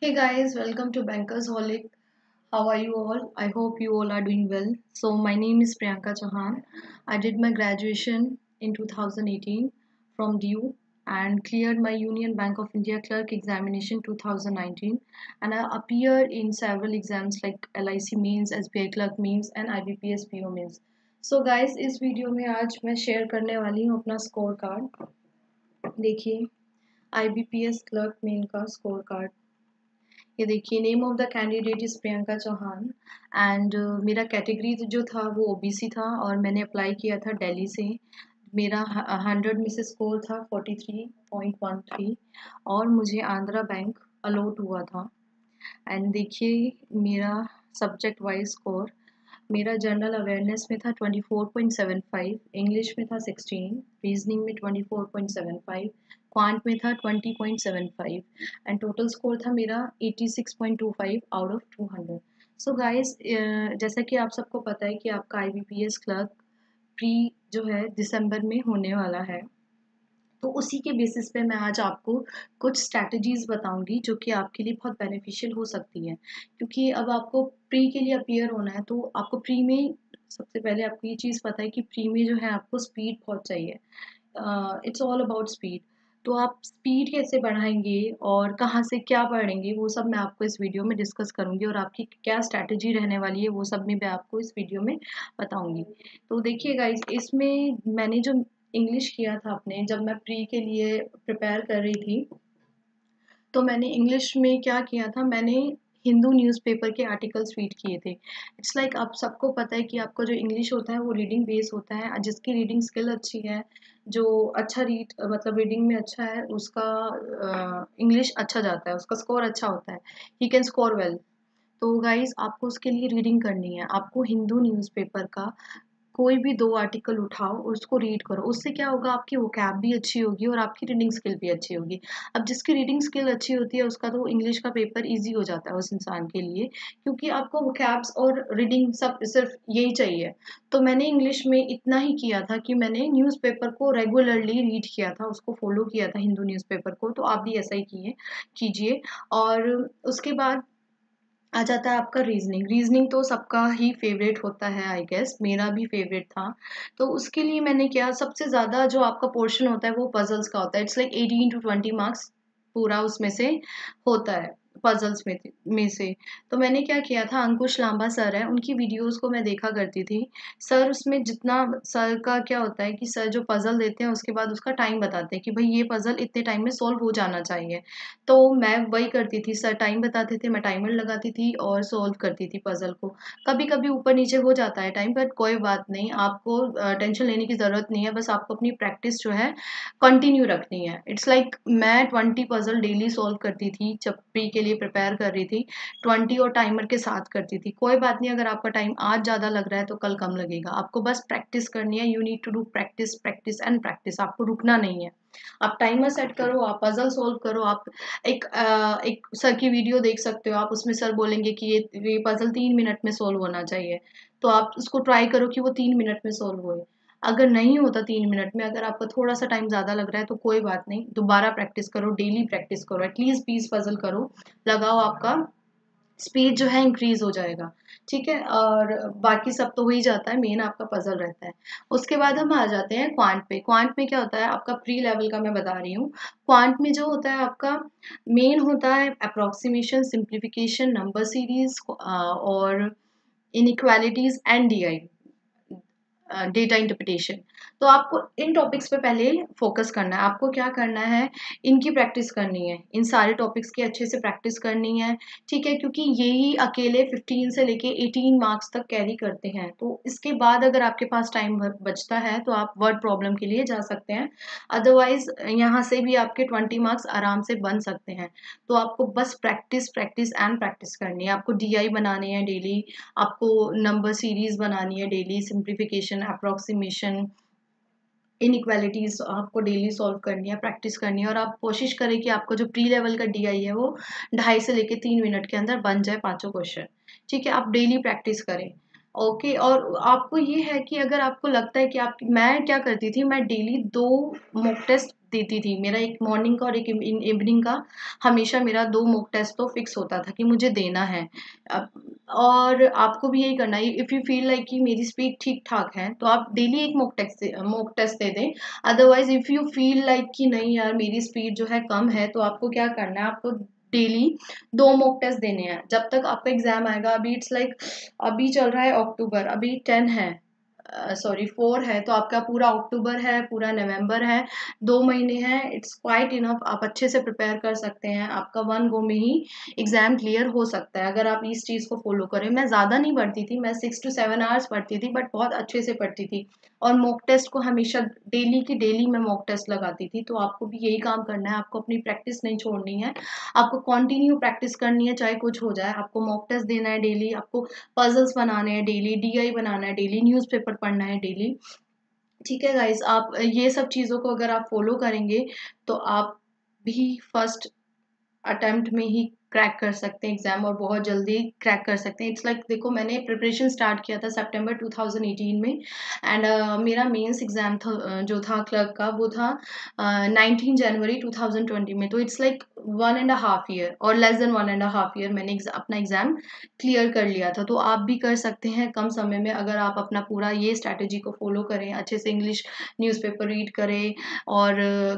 Hey guys, welcome to Bankers Holic. How are you all? I hope you all are doing well. So, my name is Priyanka Chauhan. I did my graduation in 2018 from DU and cleared my Union Bank of India clerk examination 2019, and I appeared in several exams like LIC means, SBI clerk means and IBPS PO means. So guys, इस video में आज मैं share करने वाली हूँ अपना scorecard. देखिए, IBPS clerk main का स्कोर कार्ड. ये देखिए, name of the candidate is Priyanka Chauhan and मेरा कैटेगरी जो था वो ओबीसी था और मैंने अप्लाई किया था दिल्ली से. मेरा 100 में से स्कोर था 43.13 और मुझे आंध्रा बैंक अलॉट हुआ था. एंड देखिए मेरा सब्जेक्ट वाइज स्कोर. मेरा जनरल अवेयरनेस में था 24.75, इंग्लिश में था 16, रीजनिंग में 24.75, क्वांट में था 20.75 एंड टोटल स्कोर था मेरा 86.25 आउट ऑफ 200. सो गाइस, जैसा कि आप सबको पता है कि आपका IBPS क्लर्क प्री जो है दिसंबर में होने वाला है, तो उसी के बेसिस पे मैं आज आपको कुछ स्ट्रैटेजीज़ बताऊंगी जो कि आपके लिए बहुत बेनिफिशियल हो सकती है. क्योंकि अब आपको प्री के लिए अपीयर होना है, तो आपको प्री में सबसे पहले आपको ये चीज़ पता है कि प्री में जो है आपको स्पीड बहुत चाहिए. It's all about speed. तो आप स्पीड कैसे बढ़ाएंगे और कहाँ से क्या पढ़ेंगे, वो सब मैं आपको इस वीडियो में डिस्कस करूंगी और आपकी क्या स्ट्रैटेजी रहने वाली है वो सब भी मैं आपको इस वीडियो में बताऊंगी. तो देखिए गाइस, इसमें मैंने जो इंग्लिश किया था अपने, जब मैं प्री के लिए प्रिपेयर कर रही थी, तो मैंने इंग्लिश में क्या किया था, मैंने हिंदू न्यूज़पेपर के आर्टिकल्स रीड किए थे. इट्स लाइक आप सबको पता है कि आपका जो इंग्लिश होता है वो रीडिंग बेस होता है. जिसकी रीडिंग स्किल अच्छी है, जो अच्छा रीड मतलब रीडिंग में अच्छा है, उसका इंग्लिश अच्छा जाता है, उसका स्कोर अच्छा होता है. He can score well. तो गाइस, आपको उसके लिए रीडिंग करनी है. आपको हिंदू न्यूज़पेपर का कोई भी 2 आर्टिकल उठाओ और उसको रीड करो. उससे क्या होगा, आपकी वोकैब भी अच्छी होगी और आपकी रीडिंग स्किल भी अच्छी होगी. अब जिसकी रीडिंग स्किल अच्छी होती है उसका तो इंग्लिश का पेपर ईज़ी हो जाता है उस इंसान के लिए, क्योंकि आपको वोकैब्स और रीडिंग सब सिर्फ यही चाहिए. तो मैंने इंग्लिश में इतना ही किया था कि मैंने न्यूज़पेपर को रेगुलरली रीड किया था, उसको फॉलो किया था हिंदू न्यूज़पेपर को. तो आप भी ऐसा ही कीजिए. और उसके बाद आ जाता है आपका रीजनिंग. रीजनिंग तो सबका ही फेवरेट होता है, आई गेस मेरा भी फेवरेट था. तो उसके लिए मैंने क्या, सबसे ज़्यादा जो आपका पोर्शन होता है वो पजल्स का होता है. इट्स लाइक 18 to 20 मार्क्स पूरा उसमें से होता है, पजल्स में से. तो मैंने क्या किया था, अंकुश लांबा सर है, उनकी वीडियोस को मैं देखा करती थी. सर उसमें जितना, सर का क्या होता है कि सर जो पजल देते हैं उसके बाद उसका टाइम बताते हैं कि भाई ये पजल इतने टाइम में सॉल्व हो जाना चाहिए. तो मैं वही करती थी, सर टाइम बताते थे, मैं टाइमर लगाती थी और सॉल्व करती थी पज़ल को. कभी-कभी ऊपर-नीचे हो जाता है टाइम, बट कोई बात नहीं, आपको टेंशन लेने की ज़रूरत नहीं है, बस आपको अपनी प्रैक्टिस जो है कंटिन्यू रखनी है. इट्स लाइक मैं 20 पज़ल डेली सॉल्व करती थी जब प्री के लिए प्रिपेयर कर रही थी, 20 और टाइमर के साथ करती थी. कोई बात नहीं, अगर आपका टाइम आज ज़्यादा लग रहा है तो कल कम लगेगा, आपको बस प्रैक्टिस करनी है. You need to do practice, practice and practice. आपको रुकना नहीं है. आप टाइमर सेट करो, आप पज़ल सॉल्व करो. आप एक सर की वीडियो देख सकते हो आप, उसमें सर बोलेंगे कि ये पज़ल 3 मिनट में सॉल्व होना चाहिए, तो आप उसको ट्राई करो कि वो 3 मिनट में सॉल्व होए. अगर नहीं होता 3 मिनट में, अगर आपका थोड़ा सा टाइम ज़्यादा लग रहा है तो कोई बात नहीं, दोबारा प्रैक्टिस करो, डेली प्रैक्टिस करो, एटलीस्ट 20 पज़ल करो, लगाओ, आपका स्पीड जो है इंक्रीज हो जाएगा. ठीक है, और बाकी सब तो हो ही जाता है, मेन आपका पजल रहता है. उसके बाद हम आ जाते हैं क्वांट पे. क्वांट में क्या होता है, आपका प्री लेवल का मैं बता रही हूँ. क्वांट में जो होता है आपका मेन होता है अप्रोक्सीमेशन, सिंप्लीफिकेशन, नंबर सीरीज और inequalities and DI, data interpretation. तो आपको इन टॉपिक्स पे पहले फोकस करना है. आपको क्या करना है, इनकी प्रैक्टिस करनी है, इन सारे टॉपिक्स की अच्छे से प्रैक्टिस करनी है. ठीक है, क्योंकि यही अकेले 15 से लेके 18 मार्क्स तक कैरी करते हैं. तो इसके बाद अगर आपके पास टाइम बचता है तो आप वर्ड प्रॉब्लम के लिए जा सकते हैं. अदरवाइज यहाँ से भी आपके 20 मार्क्स आराम से बन सकते हैं. तो आपको बस प्रैक्टिस, प्रैक्टिस एंड प्रैक्टिस करनी है. आपको DI बनाने हैं डेली, आपको नंबर सीरीज बनानी है डेली, सिंप्लीफिकेशन, अप्रोक्सीमेशन, इनइक्वालिटीज आपको डेली सॉल्व करनी है, प्रैक्टिस करनी है. और आप कोशिश करें कि आपका जो प्री लेवल का DI है वो 2.5 से लेके 3 मिनट के अंदर बन जाए, पांचों क्वेश्चन. ठीक है, आप डेली प्रैक्टिस करें. ओके, और आपको ये है कि अगर आपको लगता है कि आप, मैं क्या करती थी, मैं डेली 2 मॉक टेस्ट देती थी। मेरा एक मॉर्निंग का और एक इवनिंग का हमेशा मेरा 2 मॉक टेस्ट तो फिक्स होता था कि मुझे देना है। और आपको भी यही करना है। इफ़ यू फील लाइक कि मेरी स्पीड ठीक-ठाक है, तो आप डेली एक मॉक टेस्ट दे दें। Otherwise if you feel like कि नहीं यार मेरी स्पीड जो है कम है, तो आपको क्या करना है, आपको डेली 2 मॉक टेस्ट देने हैं। जब तक आपका एग्ज़ाम आएगा, अभी इट्स लाइक अभी चल रहा है अक्टूबर, अभी 10 है, सॉरी 4 है, तो आपका पूरा अक्टूबर है, पूरा नवंबर है, 2 महीने हैं। इट्स क्वाइट इनफ, आप अच्छे से प्रिपेयर कर सकते हैं। आपका 1 गो में ही एग्ज़ाम क्लियर हो सकता है अगर आप इस चीज़ को फॉलो करें। मैं ज़्यादा नहीं पढ़ती थी, मैं 6 टू 7 आवर्स पढ़ती थी, बट बहुत अच्छे से पढ़ती थी। और मॉक टेस्ट को हमेशा डेली की डेली मैं मॉक टेस्ट लगाती थी। तो आपको भी यही काम करना है, आपको अपनी प्रैक्टिस नहीं छोड़नी है, आपको कंटिन्यू प्रैक्टिस करनी है, चाहे कुछ हो जाए। आपको मॉक टेस्ट देना है डेली, आपको पजल्स बनाने हैं डेली, डीआई बनाना है डेली, न्यूज़पेपर पढ़ना है डेली। ठीक है गाइस, आप ये सब चीज़ों को अगर आप फॉलो करेंगे, तो आप भी फर्स्ट अटेम्प्ट में ही क्रैक कर सकते हैं एग्ज़ाम, और बहुत जल्दी क्रैक कर सकते हैं। इट्स लाइक देखो, मैंने प्रिपरेशन स्टार्ट किया था सितंबर 2018 में, एंड मेरा मेंस एग्ज़ाम था, जो था क्लर्क का, वो था 19 जनवरी 2020 में। तो इट्स लाइक 1.5 ईयर और लेस देन 1.5 ईयर मैंने अपना एग्ज़ाम क्लियर कर लिया था। तो आप भी कर सकते हैं कम समय में, अगर आप अपना पूरा ये स्ट्रैटेजी को फॉलो करें, अच्छे से इंग्लिश न्यूज़पेपर रीड करें, और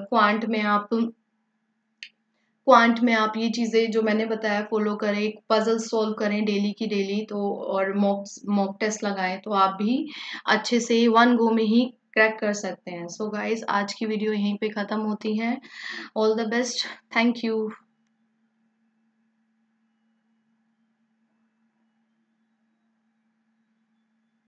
क्वांट में आप ये चीज़ें जो मैंने बताया फॉलो करें, पजल सॉल्व करें डेली की डेली, तो और मॉक टेस्ट लगाएं, तो आप भी अच्छे से 1 गो में ही क्रैक कर सकते हैं। सो गाइस, आज की वीडियो यहीं पे ख़त्म होती है। All the best, thank you.